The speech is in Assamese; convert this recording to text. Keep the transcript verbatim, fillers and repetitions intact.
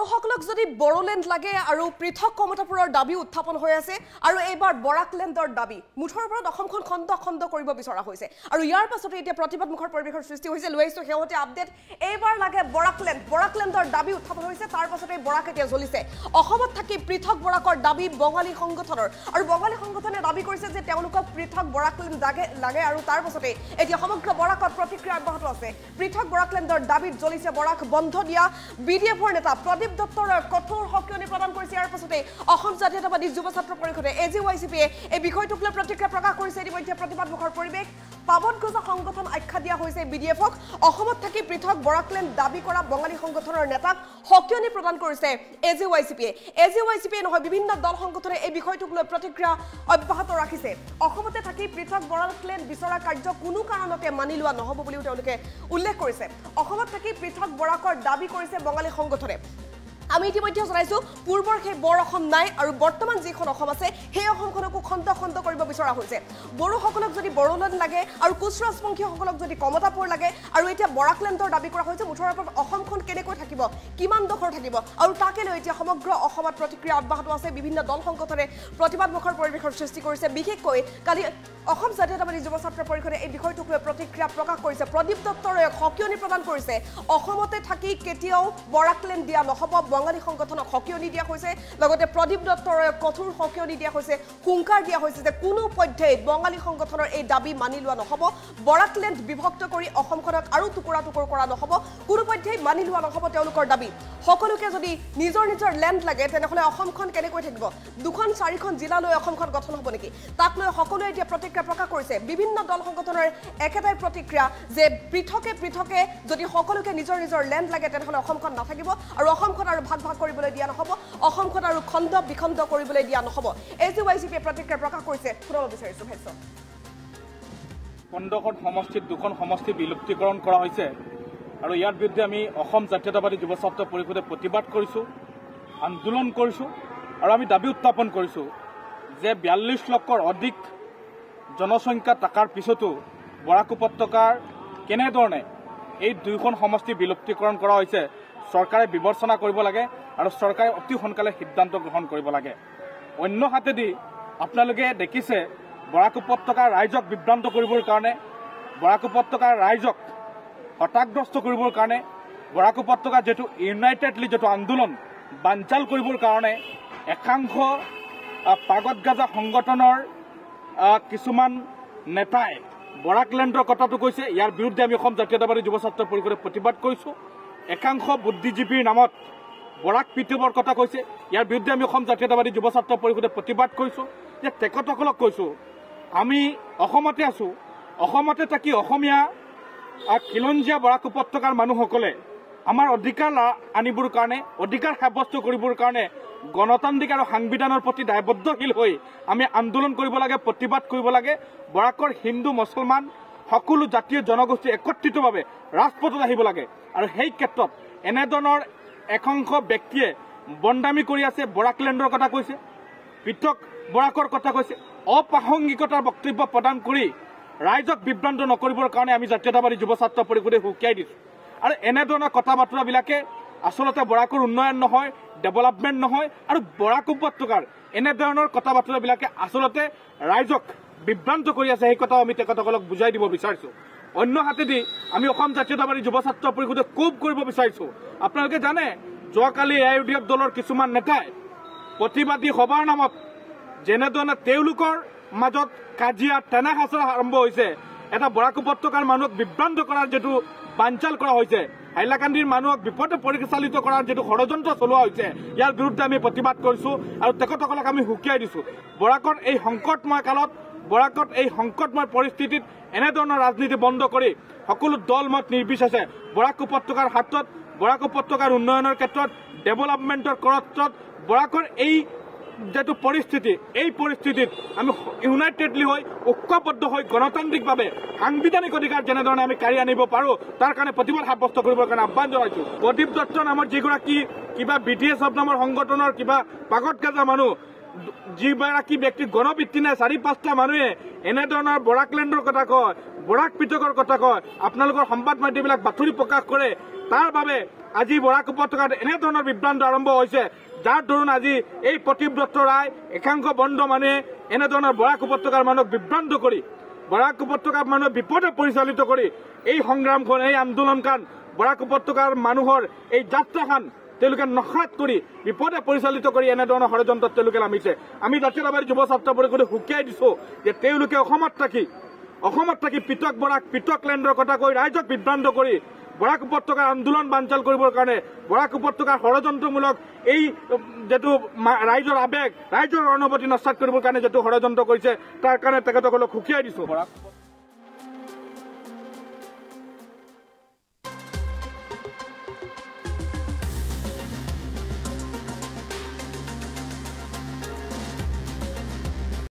সকলক যদি বড়োলেণ্ড লাগে আৰু পৃথক কমতাপুৰৰ দাবী উত্থাপন হৈ আছে আৰু এইবাৰ বৰাকলেণ্ডৰ দাবী মুঠৰ ওপৰত অসমখন খণ্ড খণ্ড কৰিব বিচৰা হৈছে আৰু ইয়াৰ পাছতে এতিয়া প্ৰতিবাদমুখৰ পৰিৱেশৰ সৃষ্টি হৈছে লৈ আহিছোঁ শেহতীয়া আপডেট এইবাৰ লাগে বৰাকলেণ্ড বৰাকলেণ্ডৰ দাবী উত্থাপন হৈছে তাৰ পাছতে বৰাক এতিয়া জ্বলিছে অসমত থাকি পৃথক বৰাকৰ দাবী বঙালী সংগঠনৰ আৰু বঙালী সংগঠনে দাবী কৰিছে যে তেওঁলোকক পৃথক বৰাকলেণ্ড লাগে লাগে আৰু তাৰ পাছতে এতিয়া সমগ্ৰ বৰাকত প্ৰতিক্ৰিয়া অব্যাহত আছে পৃথক বৰাকলেণ্ডৰ দাবীত জ্বলিছে বৰাক বন্ধ দিয়া বিডিএফৰ নেতা প্ৰদীপ দত্তৰ কঠোৰ সক্ৰিয়নি প্ৰদান কৰিছে ইয়াৰ পাছতে অসম জাতীয়তাবাদী যুৱ ছাত্ৰ পৰিষদে এজিৱাইচিপিয়ে এই বিষয়টোক লৈ প্ৰতিক্ৰিয়া প্ৰকাশ কৰিছে ইতিমধ্যে প্ৰতিবাদমুখৰ পৰিৱেশ পাবন গজা সংগঠন আখ্যা দিয়া হৈছে বিডিএফক অসমত থাকি পৃথক বৰাকলেণ্ড দাবী কৰা বঙালী সংগঠনৰ নেতাক সক্ৰিয়নি প্ৰদান কৰিছে এজিৱাইচিপিয়ে এজিৱাইচিপিয়ে নহয় বিভিন্ন দল সংগঠনে এই বিষয়টোক লৈ প্ৰতিক্ৰিয়া অব্যাহত ৰাখিছে অসমতে থাকি পৃথক বৰাকলেণ্ড বিচৰা কাৰ্য কোনো কাৰণতে মানি লোৱা নহ'ব বুলিও তেওঁলোকে উল্লেখ কৰিছে অসমত থাকি পৃথক বৰাকৰ দাবী কৰিছে বঙালী সংগঠনে আমি ইতিমধ্যে জনাইছো পূৰ্বৰ সেই বৰ অসম নাই আৰু বৰ্তমান যিখন অসম আছে সেই অসমখনকো খণ্ড খণ্ড কৰিব বিচৰা হৈছে বড়োসকলক যদি বড়োলেণ্ড লাগে আৰু কোচ ৰাজবংশীসকলক যদি কমতাপুৰ লাগে আৰু এতিয়া বৰাকলেণ্ডৰ দাবী কৰা হৈছে মুঠৰ ওপৰত অসমখন কেনেকৈ থাকিব কিমান ডোখৰ থাকিব আৰু তাকে লৈ এতিয়া সমগ্ৰ অসমত প্ৰতিক্ৰিয়া অব্যাহত আছে বিভিন্ন দল সংগঠনে প্ৰতিবাদমুখৰ পৰিৱেশৰ সৃষ্টি কৰিছে বিশেষকৈ কালি অসম জাতীয়তাবাদী যুৱ ছাত্ৰ পৰিষদে এই বিষয়টোক লৈ প্ৰতিক্ৰিয়া প্ৰকাশ কৰিছে প্ৰদীপ দত্তৰে সক্ৰিয়নি প্ৰদান কৰিছে অসমতে থাকি কেতিয়াও বৰাকলেণ্ড দিয়া নহ'ব বঙালী সংগঠনক সক্ৰিয়নি দিয়া হৈছে লগতে প্ৰদীপ দত্তৰে কঠোৰ সক্ৰিয়নি দিয়া হৈছে হুংকাৰ দিয়া হৈছে যে কোনো পৰ্যায়ত বঙালী সংগঠনৰ এই দাবী মানি লোৱা নহ'ব বৰাকলেণ্ড বিভক্ত কৰি অসমখনক আৰু টুকুৰা টুকুৰ কৰা নহ'ব কোনো পৰ্যায়ত মানি লোৱা নহ'ব তেওঁলোকৰ দাবী সকলোকে যদি নিজৰ নিজৰ লেণ্ড লাগে তেনেহ'লে অসমখন কেনেকৈ থাকিব দুখন চাৰিখন জিলালৈ অসমখন গঠন হ'ব নেকি তাক লৈ সকলোৱে এতিয়া প্ৰতিক্ৰিয়া প্ৰকাশ কৰিছে বিভিন্ন দল সংগঠনৰ একেটাই প্ৰতিক্ৰিয়া যে পৃথকে পৃথকে যদি সকলোকে নিজৰ নিজৰ লেণ্ড লাগে তেনেহ'লে অসমখন নাথাকিব আৰু অসমখন আৰু ভাগ ভাগ কৰিবলৈ দিয়া নহ'ব অসমখন আৰু খণ্ড বিখণ্ড কৰিবলৈ দিয়া নহ'ব এজিৱাইচিপিয়ে প্ৰতিক্ৰিয়া প্ৰকাশ কৰিছে শুনাব বিচাৰিছোঁ ভাষ্য খণ্ডখন সমষ্টিত দুখন সমষ্টি বিলুপ্তিকৰণ কৰা হৈছে আৰু ইয়াৰ বিৰুদ্ধে আমি অসম জাতীয়তাবাদী যুৱ ছাত্ৰ পৰিষদে প্ৰতিবাদ কৰিছোঁ আন্দোলন কৰিছোঁ আৰু আমি দাবী উত্থাপন কৰিছোঁ যে বিয়াল্লিছ লাখৰ অধিক জনসংখ্যা থকাৰ পিছতো বৰাক উপত্যকাৰ কেনেধৰণে এই দুয়োখন সমষ্টি বিলুপ্তিকৰণ কৰা হৈছে চৰকাৰে বিবেচনা কৰিব লাগে আৰু চৰকাৰে অতি সোনকালে সিদ্ধান্ত গ্ৰহণ কৰিব লাগে অন্য হাতেদি আপোনালোকে দেখিছে বৰাক উপত্যকাৰ ৰাইজক বিভ্ৰান্ত কৰিবৰ কাৰণে বৰাক উপত্যকাৰ ৰাইজক হতাশগ্ৰস্ত কৰিবৰ কাৰণে বৰাক উপত্যকাৰ যেটো ইউনাইটেডলি যেটো আন্দোলন বানচাল কৰিবৰ কাৰণে একাংশ পাগত গাজা সংগঠনৰ কিছুমান নেতাই বৰাকলেণ্ডৰ কথাটো কৈছে ইয়াৰ বিৰুদ্ধে আমি অসম জাতীয়তাবাদী যুৱ ছাত্ৰ পৰিষদে প্ৰতিবাদ কৰিছোঁ একাংশ বুদ্ধিজীৱীৰ নামত বৰাক পৃথিৱীৰ কথা কৈছে ইয়াৰ বিৰুদ্ধে আমি অসম জাতীয়তাবাদী যুৱ ছাত্ৰ পৰিষদে প্ৰতিবাদ কৰিছোঁ যে তেখেতসকলক কৈছোঁ আমি অসমতে আছোঁ অসমতে থাকি অসমীয়া খিলঞ্জীয়া বৰাক উপত্যকাৰ মানুহসকলে আমাৰ অধিকাৰ আনিবৰ কাৰণে অধিকাৰ সাব্যস্ত কৰিবৰ কাৰণে গণতান্ত্ৰিক আৰু সাংবিধানৰ প্ৰতি দায়বদ্ধশীল হৈ আমি আন্দোলন কৰিব লাগে প্ৰতিবাদ কৰিব লাগে বৰাকৰ হিন্দু মুছলমান সকলো জাতীয় জনগোষ্ঠী একত্ৰিতভাৱে ৰাজপথত আহিব লাগে আৰু সেই ক্ষেত্ৰত এনেধৰণৰ একাংশ ব্যক্তিয়ে বন্দামী কৰি আছে বৰাকলেণ্ডৰ কথা কৈছে পৃথক বৰাকৰ কথা কৈছে অপ্ৰাসংগিকতাৰ বক্তব্য প্ৰদান কৰি ৰাইজক বিভ্ৰান্ত নকৰিবৰ কাৰণে আমি জাতীয়তাবাদী যুৱ ছাত্ৰ পৰিষদে সকীয়াই দিছোঁ আৰু এনেধৰণৰ কথা বাৰ্তাবিলাকে আচলতে বৰাকৰ উন্নয়ন নহয় ডেভেলপমেণ্ট নহয় আৰু বৰাক উপত্যকাৰ এনেধৰণৰ কথা বাৰ্তাবিলাকে আচলতে ৰাইজক বিভ্ৰান্ত কৰি আছে সেই কথা আমি তেখেতসকলক বুজাই দিব বিচাৰিছোঁ অন্য হাতেদি আমি অসম জাতীয়তাবাদী যুৱ ছাত্ৰ পৰিষদে কোপ কৰিব বিচাৰিছোঁ আপোনালোকে জানে যোৱাকালি এ ইউ ডি এফ দলৰ কিছুমান নেতাই প্ৰতিবাদী সভাৰ নামত যেনেধৰণে তেওঁলোকৰ মাজত কাজিয়া টেনা হাচৰা আৰম্ভ হৈছে এটা বৰাক উপত্যকাৰ মানুহক বিভ্ৰান্ত কৰাৰ যেটো বানচাল কৰা হৈছে হাইলাকান্দিৰ মানুহক বিপদে পৰিচালিত কৰাৰ যেটো ষড়যন্ত্ৰ চলোৱা হৈছে ইয়াৰ বিৰুদ্ধে আমি প্ৰতিবাদ কৰিছোঁ আৰু তেখেতসকলক আমি সকীয়াই দিছোঁ বৰাকৰ এই সংকটময় কালত বৰাকত এই সংকটময় পৰিস্থিতিত এনেধৰণৰ ৰাজনীতি বন্ধ কৰি সকলো দল মত নিৰ্বিশেষে বৰাক উপত্যকাৰ হাতত বৰাক উপত্যকাৰ উন্নয়নৰ ক্ষেত্ৰত ডেভেলপমেণ্টৰ ক্ষেত্ৰত বৰাকৰ এই যেটো পৰিস্থিতি এই পৰিস্থিতিত আমি ইউনাইটেডলি হৈ ঐক্যবদ্ধ হৈ গণতান্ত্ৰিকভাৱে সাংবিধানিক অধিকাৰ যেনেধৰণে আমি কাঢ়ি আনিব পাৰোঁ তাৰ কাৰণে প্ৰতিবাদ সাব্যস্ত কৰিবৰ কাৰণে আহ্বান জনাইছোঁ প্ৰদীপ দত্ত নামৰ যিগৰাকী কিবা বি টি এছ নামৰ সংগঠনৰ কিবা পাগত গাজা মানুহ যিগৰাকী ব্যক্তি গণভিত্তি নাই চাৰি পাঁচটা মানুহে এনেধৰণৰ বৰাকলেণ্ডৰ কথা কয় বৰাক পৃথকৰ কথা কয় আপোনালোকৰ সংবাদ মাধ্যমবিলাক বাতৰি প্ৰকাশ কৰে তাৰ বাবে আজি বৰাক উপত্যকাত এনেধৰণৰ বিভ্ৰান্ত আৰম্ভ হৈছে, যাৰ দৰুণ আজি এই প্ৰতিব্ৰত ৰায় একাংশ বন্ধ মানুহে এনেধৰণৰ বৰাক উপত্যকাৰ মানুহক বিভ্ৰান্ত কৰি বৰাক উপত্যকাৰ মানুহক বিপদে পৰিচালিত কৰি এই সংগ্ৰামখন এই আন্দোলনখন বৰাক উপত্যকাৰ মানুহৰ এই যাত্ৰাখন তেওঁলোকে নখাত কৰি বিপদে পৰিচালিত কৰি এনেধৰণৰ ষড়যন্ত্ৰত তেওঁলোকে নামিছে। আমি জাতীয়তাবাদী যুৱ ছাত্ৰ পৰিষদে সুকিয়াই দিছো যে তেওঁলোকে অসমত থাকি অসমত থাকি পৃথক বৰাক পৃথক লেণ্ডৰ কথা কৈ ৰাইজক বিভ্ৰান্ত কৰি বৰাক উপত্যকাৰ আন্দোলন বানচাল কৰিবৰ কাৰণে বৰাক উপত্যকাৰ ষড়যন্ত্ৰমূলক এই যেটো ৰাইজৰ আবেগ ৰাইজৰ অনুভূতি নস্বাত কৰিবৰ কাৰণে যেটো ষড়যন্ত্ৰ কৰিছে তাৰ কাৰণে তেখেতসকলক সুকিয়াই দিছো। বৰাক